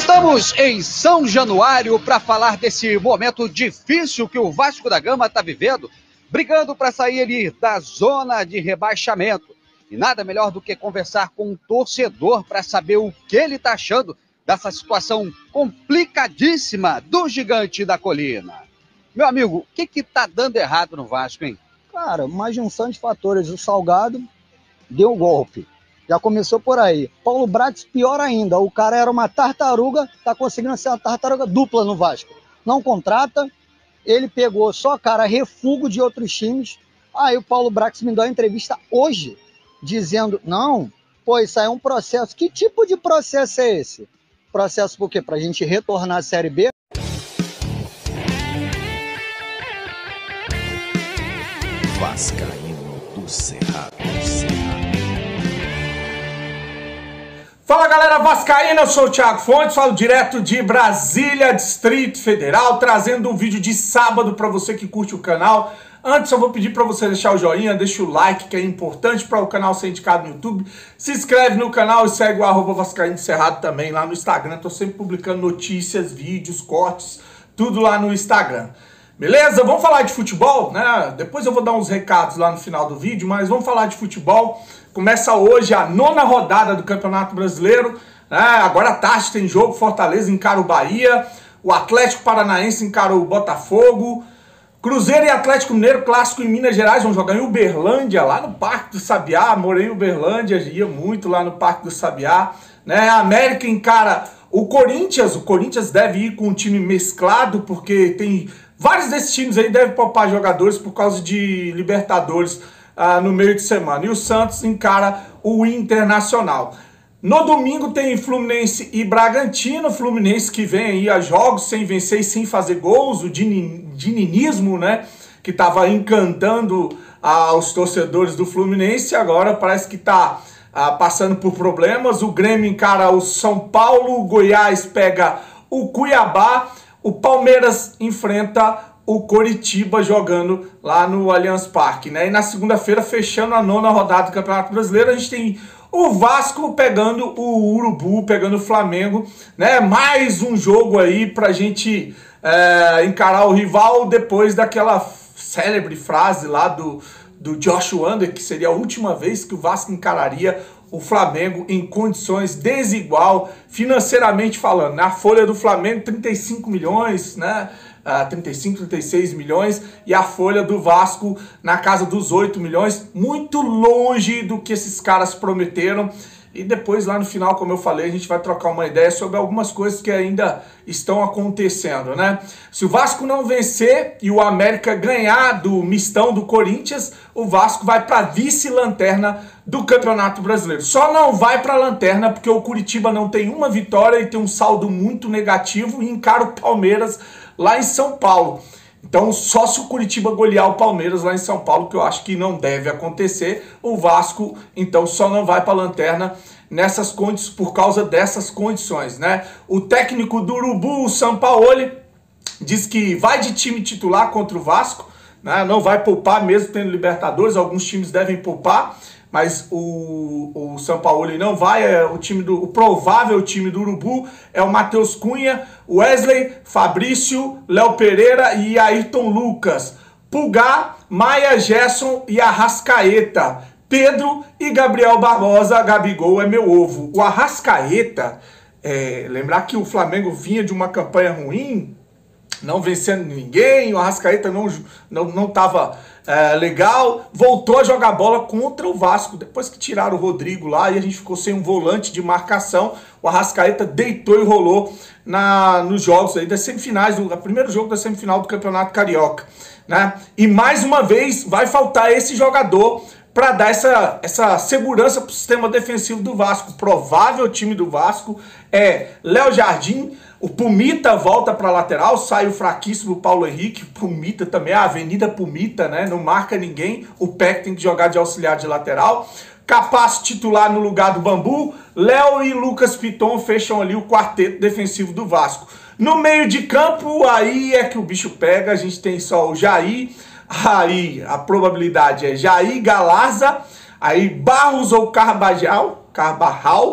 Estamos em São Januário para falar desse momento difícil que o Vasco da Gama está vivendo, brigando para sair ali da zona de rebaixamento. E nada melhor do que conversar com um torcedor para saber o que ele está achando dessa situação complicadíssima do Gigante da Colina. Meu amigo, o que está dando errado no Vasco, hein? Cara, uma junção de fatores. O Salgado deu golpe. Já começou por aí. Paulo Brax, pior ainda. O cara era uma tartaruga, tá conseguindo ser uma tartaruga dupla no Vasco. Não contrata, ele pegou só cara refúgio de outros times. Aí o Paulo Brax me deu uma entrevista hoje, dizendo, não, pô, isso aí é um processo. Que tipo de processo é esse? Processo por quê? Pra gente retornar à Série B? Vascaíno do Cerrado. Fala galera vascaína, eu sou o Thiago Fontes, falo direto de Brasília, Distrito Federal, trazendo um vídeo de sábado para você que curte o canal. Antes eu vou pedir para você deixar o joinha, deixa o like, que é importante para o canal ser indicado no YouTube. Se inscreve no canal e segue o @vascaíno Cerrado também lá no Instagram. Tô sempre publicando notícias, vídeos, cortes, tudo lá no Instagram. Beleza? Vamos falar de futebol, né? Depois eu vou dar uns recados lá no final do vídeo, mas vamos falar de futebol. Começa hoje a 9ª rodada do Campeonato Brasileiro, né? Agora à tarde tem jogo, Fortaleza encara o Bahia, o Atlético Paranaense encara o Botafogo, Cruzeiro e Atlético Mineiro, clássico em Minas Gerais, vão jogar em Uberlândia, lá no Parque do Sabiá. Morei em Uberlândia, ia muito lá no Parque do Sabiá, né? A América encara o Corinthians deve ir com um time mesclado, porque tem vários desses times aí devem poupar jogadores por causa de Libertadores no meio de semana. E o Santos encara o Internacional. No domingo tem Fluminense e Bragantino. Fluminense que vem aí a jogos sem vencer e sem fazer gols. O dininismo, né, que estava encantando aos torcedores do Fluminense, agora parece que está passando por problemas. O Grêmio encara o São Paulo, o Goiás pega o Cuiabá, o Palmeiras enfrenta o Coritiba jogando lá no Allianz Parque, né? E na segunda-feira, fechando a 9ª rodada do Campeonato Brasileiro, a gente tem o Vasco pegando o Urubu, pegando o Flamengo, né? Mais um jogo aí pra gente encarar o rival depois daquela célebre frase lá do Josh Wander, que seria a última vez que o Vasco encararia o Flamengo em condições desigual, financeiramente falando. Na folha do Flamengo, 35 milhões, né? 35, 36 milhões, e a folha do Vasco na casa dos 8 milhões, muito longe do que esses caras prometeram. E depois lá no final, como eu falei, a gente vai trocar uma ideia sobre algumas coisas que ainda estão acontecendo, né? Se o Vasco não vencer e o América ganhar do mistão do Corinthians, o Vasco vai para vice-lanterna do Campeonato Brasileiro. Só não vai para a lanterna porque o Curitiba não tem uma vitória e tem um saldo muito negativo e encara o Palmeiras lá em São Paulo. Então, só se o Curitiba golear o Palmeiras lá em São Paulo, que eu acho que não deve acontecer, o Vasco, então, só não vai para a lanterna nessas condições, por causa dessas condições, né? O técnico do Urubu, o Sampaoli, diz que vai de time titular contra o Vasco, né? Não vai poupar mesmo tendo Libertadores, alguns times devem poupar, mas o Sampaoli não vai. O provável time do Urubu é o Matheus Cunha, Wesley, Fabrício, Léo Pereira e Ayrton Lucas, Pulgar, Maia, Gerson e Arrascaeta, Pedro e Gabriel Barbosa. Gabigol é meu ovo. O Arrascaeta, lembrar que o Flamengo vinha de uma campanha ruim, não vencendo ninguém, o Arrascaeta não estava legal, voltou a jogar bola contra o Vasco, depois que tiraram o Rodrigo lá e a gente ficou sem um volante de marcação. O Arrascaeta deitou e rolou nos jogos aí das semifinais, o primeiro jogo da semifinal do Campeonato Carioca, né? E mais uma vez vai faltar esse jogador para dar essa segurança para o sistema defensivo do Vasco. O provável time do Vasco é Léo Jardim, o Pumita volta para a lateral, sai o fraquíssimo Paulo Henrique, o Pumita também, a Avenida Pumita, né? Não marca ninguém, o Peck tem que jogar de auxiliar de lateral. Capasso titular no lugar do Bambu, Léo e Lucas Piton fecham ali o quarteto defensivo do Vasco. No meio de campo, aí é que o bicho pega, a gente tem só o Jair, aí a probabilidade é Jair, Galarza, aí Barros ou Carvajal,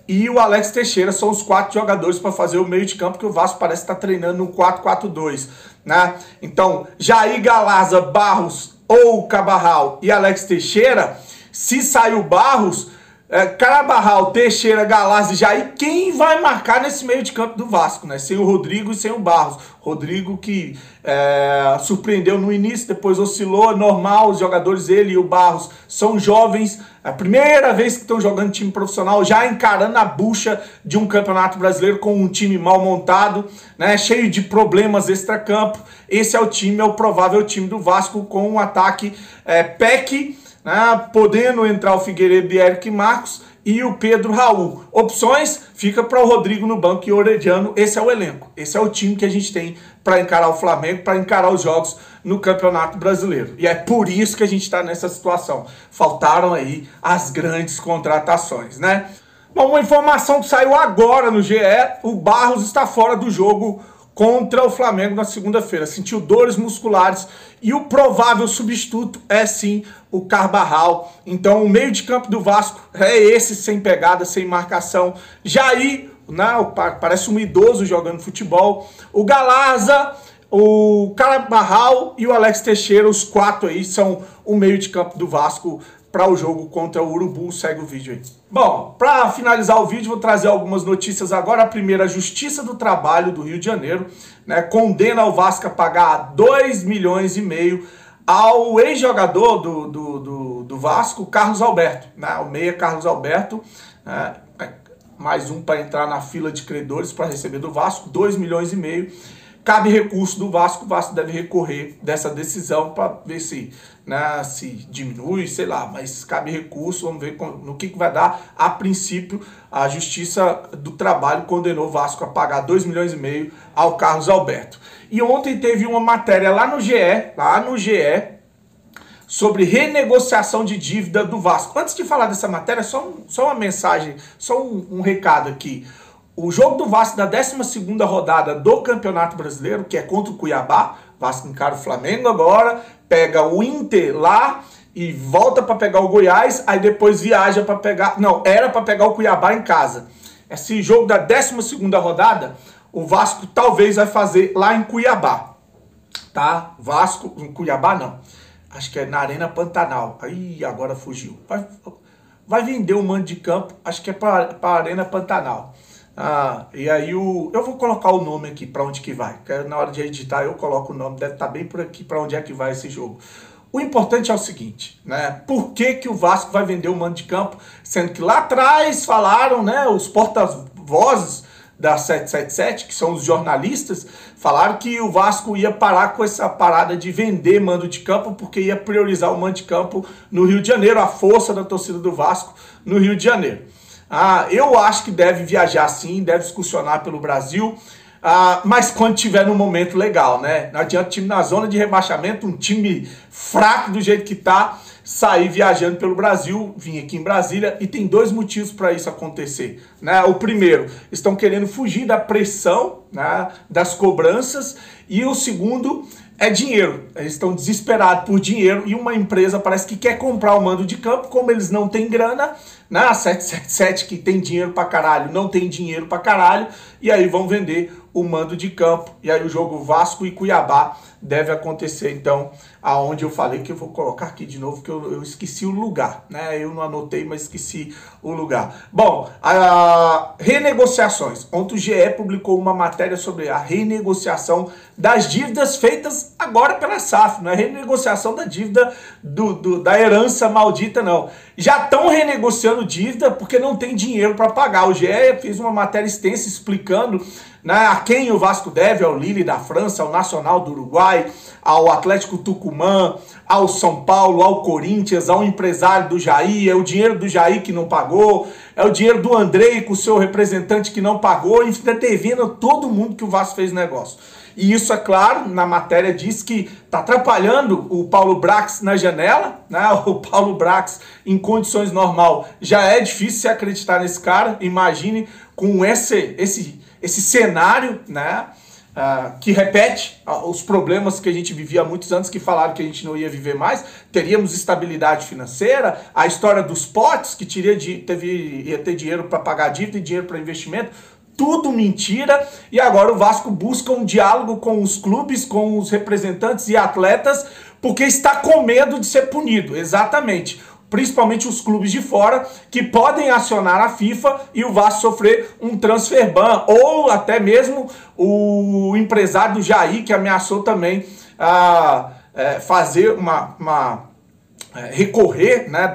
e o Alex Teixeira são os 4 jogadores para fazer o meio de campo, que o Vasco parece estar treinando no 4-4-2, né? Então, Jair, Galaza, Barros ou Carvajal e Alex Teixeira, se sair o Barros, Carvajal, Teixeira, Galaza e Jair, quem vai marcar nesse meio de campo do Vasco, né? Sem o Rodrigo e sem o Barros. Rodrigo que surpreendeu no início, depois oscilou, normal, os jogadores, ele e o Barros, são jovens, é a primeira vez que estão jogando time profissional, já encarando a bucha de um campeonato brasileiro com um time mal montado, né? Cheio de problemas extracampo. Esse é o time, é o provável time do Vasco com um ataque PEC, né, podendo entrar o Figueiredo e Eric Marcos e o Pedro Raul. Opções, fica para o Rodrigo no banco e o Orediano. Esse é o elenco, esse é o time que a gente tem para encarar o Flamengo, para encarar os jogos no Campeonato Brasileiro. E é por isso que a gente está nessa situação. Faltaram aí as grandes contratações, né? Bom, uma informação que saiu agora no GE, o Barros está fora do jogo contra o Flamengo na segunda-feira. Sentiu dores musculares e o provável substituto é sim o Carvajal. Então o meio de campo do Vasco é esse, sem pegada, sem marcação. Jair, não, parece um idoso jogando futebol. O Galaza, o Carvajal e o Alex Teixeira, os 4 aí são o meio de campo do Vasco para o jogo contra o Urubu. Segue o vídeo aí. Bom, para finalizar o vídeo, vou trazer algumas notícias agora. A primeira, a Justiça do Trabalho do Rio de Janeiro, né, condena o Vasco a pagar 2,5 milhões ao ex-jogador do Vasco, Carlos Alberto, né, o meia Carlos Alberto, né, mais um para entrar na fila de credores para receber do Vasco, 2,5 milhões. Cabe recurso do Vasco, o Vasco deve recorrer dessa decisão para ver se, né, se diminui, sei lá, mas cabe recurso, vamos ver no que vai dar. A princípio, a Justiça do Trabalho condenou o Vasco a pagar 2,5 milhões ao Carlos Alberto. E ontem teve uma matéria lá no GE, sobre renegociação de dívida do Vasco. Antes de falar dessa matéria, só uma mensagem, só um recado aqui. O jogo do Vasco da 12ª rodada do Campeonato Brasileiro, que é contra o Cuiabá, Vasco encara o Flamengo agora, pega o Inter lá e volta para pegar o Goiás, aí depois viaja para pegar... Não, era para pegar o Cuiabá em casa. Esse jogo da 12ª rodada, o Vasco talvez vai fazer lá em Cuiabá, tá? Vasco, em Cuiabá não, acho que é na Arena Pantanal. Aí agora fugiu. Vai vender o mando de campo, acho que é para a Arena Pantanal. E aí eu vou colocar o nome aqui para onde que vai, porque na hora de editar eu coloco o nome, deve estar bem por aqui para onde é que vai esse jogo. O importante é o seguinte, né? Por que o Vasco vai vender o mando de campo, sendo que lá atrás falaram, né, os porta-vozes da 777, que são os jornalistas, falaram que o Vasco ia parar com essa parada de vender mando de campo, porque ia priorizar o mando de campo no Rio de Janeiro, a força da torcida do Vasco no Rio de Janeiro. Eu acho que deve viajar sim, deve excursionar pelo Brasil, mas quando tiver num momento legal, né? Não adianta time na zona de rebaixamento, um time fraco do jeito que tá, sair viajando pelo Brasil, vim aqui em Brasília, e tem 2 motivos para isso acontecer, né? O primeiro, estão querendo fugir da pressão, né, das cobranças, e o segundo é dinheiro. Eles estão desesperados por dinheiro e uma empresa parece que quer comprar o mando de campo, como eles não têm grana, né? A 777 que tem dinheiro pra caralho, não tem dinheiro pra caralho, e aí vão vender o mando de campo, e aí o jogo Vasco e Cuiabá deve acontecer, então, aonde eu falei que eu vou colocar aqui de novo, que eu esqueci o lugar, né? Eu não anotei, mas esqueci o lugar. Bom, renegociações. Ontem o GE publicou uma matéria sobre a renegociação das dívidas feitas agora pela SAF, não é renegociação da dívida da herança maldita, não. Já estão renegociando dívida porque não tem dinheiro para pagar. O GE fez uma matéria extensa explicando, né, a quem o Vasco deve, ao Lille da França, ao Nacional do Uruguai, ao Atlético Tucumã, ao São Paulo, ao Corinthians, ao empresário do Jair, é o dinheiro do Jair que não pagou, é o dinheiro do Andrei com o seu representante que não pagou, enfim, está devendo todo mundo que o Vasco fez negócio. E isso, é claro, na matéria diz que está atrapalhando o Paulo Brax na janela, né? O Paulo Brax, em condições normais, já é difícil se acreditar nesse cara, imagine com esse cenário, né? que repete os problemas que a gente vivia há muitos anos, que falaram que a gente não ia viver mais, teríamos estabilidade financeira, a história dos potes, que ia ter dinheiro para pagar dívida e dinheiro para investimento, tudo mentira, e agora o Vasco busca um diálogo com os clubes, com os representantes e atletas, porque está com medo de ser punido, exatamente. Principalmente os clubes de fora, que podem acionar a FIFA e o Vasco sofrer um transfer ban, ou até mesmo o empresário do Jair, que ameaçou também fazer recorrer, né,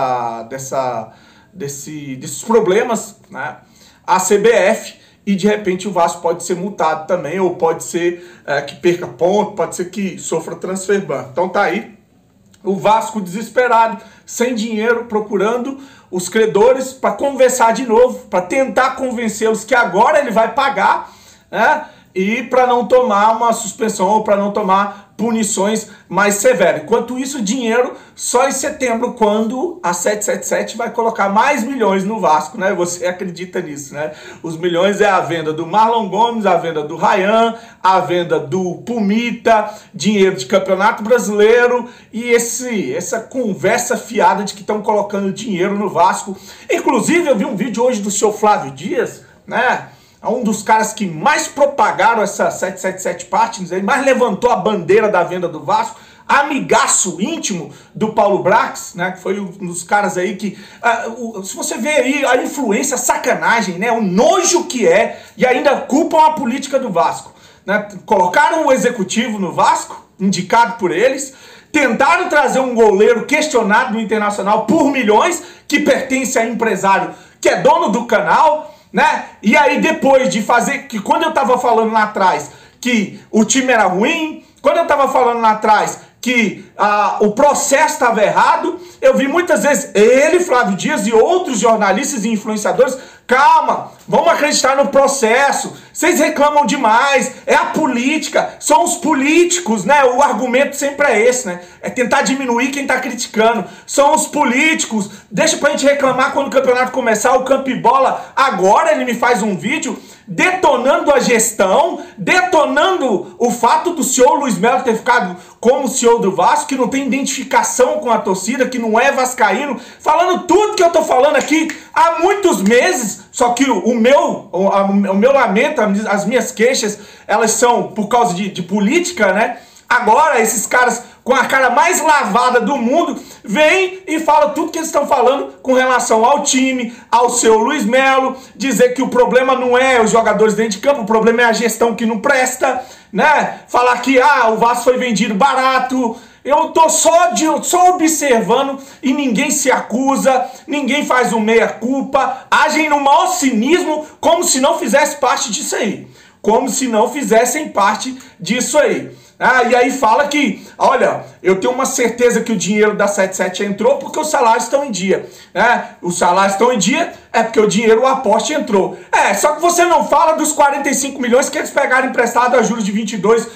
desses problemas, né, à CBF, e de repente o Vasco pode ser multado também, ou pode ser que perca ponto, pode ser que sofra transfer ban. Então tá aí o Vasco desesperado, sem dinheiro, procurando os credores para conversar de novo, para tentar convencê-los que agora ele vai pagar, né? E para não tomar uma suspensão ou para não tomar punições mais severas. Enquanto isso, dinheiro só em setembro, quando a 777 vai colocar mais milhões no Vasco, né? Você acredita nisso, né? Os milhões é a venda do Marlon Gomes, a venda do Ryan, a venda do Pumita, dinheiro de Campeonato Brasileiro e essa conversa fiada de que estão colocando dinheiro no Vasco. Inclusive, eu vi um vídeo hoje do seu Flávio Dias, né? Um dos caras que mais propagaram essa 777 Partners, ele mais levantou a bandeira da venda do Vasco, amigaço íntimo do Paulo Brax, né, que foi um dos caras aí que, se você vê aí a influência, a sacanagem, né, o nojo que é, e ainda culpam a política do Vasco, né, colocaram o executivo no Vasco, indicado por eles, tentaram trazer um goleiro questionado no Internacional por milhões, que pertence a empresário que é dono do canal, né? E aí depois de fazer, que quando eu tava falando lá atrás que o time era ruim, quando eu tava falando lá atrás que o processo estava errado, eu vi muitas vezes ele, Flávio Dias e outros jornalistas e influenciadores, calma, vamos acreditar no processo, vocês reclamam demais, é a política, são os políticos, né? O argumento sempre é esse, né? É tentar diminuir quem tá criticando, são os políticos, deixa pra gente reclamar quando o campeonato começar, o Campibola, agora ele me faz um vídeo detonando a gestão, detonando o fato do senhor Luiz Melo ter ficado como CEO do Vasco, que não tem identificação com a torcida, que não é vascaíno, falando tudo que eu tô falando aqui há muitos meses, só que o meu lamento, as minhas queixas, elas são por causa de política, né? Agora esses caras com a cara mais lavada do mundo vêm e falam tudo que eles estão falando com relação ao time, ao seu Luiz Melo, dizer que o problema não é os jogadores dentro de campo, o problema é a gestão que não presta, né? Falar que o Vasco foi vendido barato. Eu tô só observando e ninguém se acusa, ninguém faz um meia-culpa, agem no maior cinismo como se não fizesse parte disso aí, como se não fizessem parte disso aí. E aí fala que, olha, eu tenho uma certeza que o dinheiro da 77 entrou porque os salários estão em dia. Os salários estão em dia é porque o dinheiro, o aporte entrou. Só que você não fala dos 45 milhões que eles pegaram emprestado a juros de 22%.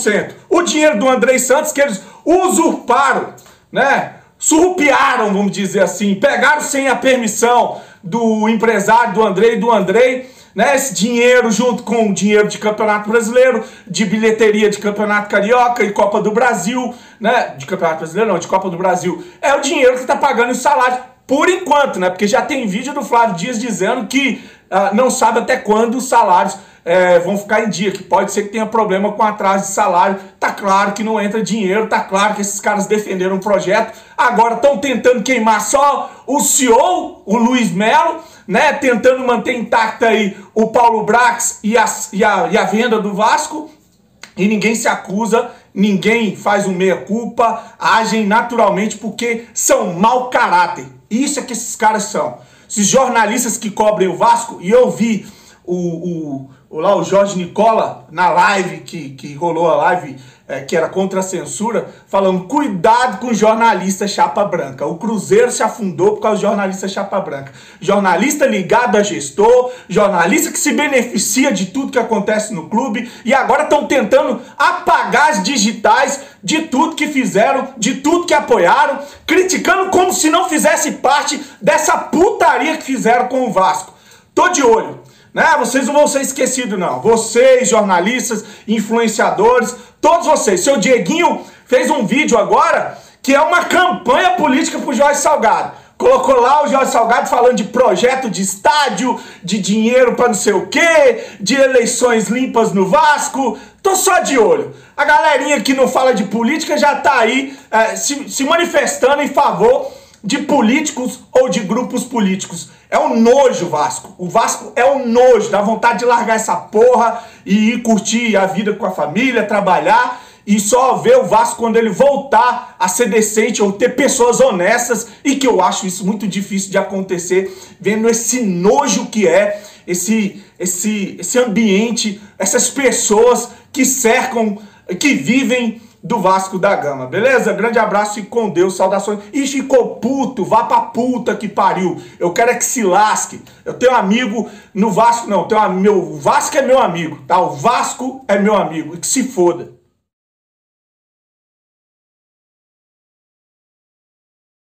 O dinheiro do Andrei Santos que eles usurparam, né? Surrupiaram, vamos dizer assim, pegaram sem a permissão do empresário do Andrei e do Andrei, né, esse dinheiro junto com o dinheiro de Campeonato Brasileiro, de bilheteria de Campeonato Carioca e Copa do Brasil, né, de Campeonato Brasileiro não, de Copa do Brasil, é o dinheiro que está pagando os salários, por enquanto, né, porque já tem vídeo do Flávio Dias dizendo que não sabe até quando os salários vão ficar em dia, que pode ser que tenha problema com atraso de salário, tá claro que não entra dinheiro, tá claro que esses caras defenderam um projeto, agora estão tentando queimar só o CEO, o Luiz Melo, né, tentando manter intacta aí o Paulo Brax e a venda do Vasco, e ninguém se acusa, ninguém faz um meia-culpa, agem naturalmente porque são mau caráter. Isso é que esses caras são. Esses jornalistas que cobrem o Vasco, e eu vi o Jorge Nicola na live, que rolou a live, que era contra a censura, falando, cuidado com jornalista chapa branca. O Cruzeiro se afundou por causa de jornalista chapa branca. Jornalista ligado a gestor, jornalista que se beneficia de tudo que acontece no clube, e agora estão tentando apagar as digitais de tudo que fizeram, de tudo que apoiaram, criticando como se não fizesse parte dessa putaria que fizeram com o Vasco. Tô de olho. né? Vocês não vão ser esquecidos, não. Vocês, jornalistas, influenciadores, todos vocês. Seu Dieguinho fez um vídeo agora que é uma campanha política pro Jorge Salgado. Colocou lá o Jorge Salgado falando de projeto de estádio, de dinheiro para não sei o quê, de eleições limpas no Vasco. Tô só de olho. A galerinha que não fala de política já tá aí se manifestando em favor de políticos ou de grupos políticos. É um nojo o Vasco. O Vasco é um nojo. Dá vontade de largar essa porra e ir curtir a vida com a família, trabalhar e só ver o Vasco quando ele voltar a ser decente ou ter pessoas honestas, e que eu acho isso muito difícil de acontecer, vendo esse nojo que é esse ambiente, essas pessoas que cercam, que vivem do Vasco da Gama, beleza? Grande abraço e com Deus, saudações. E ficou puto, vá pra puta que pariu. Eu quero é que se lasque. Eu tenho amigo no Vasco, não, o Vasco é meu amigo, tá? O Vasco é meu amigo, e que se foda.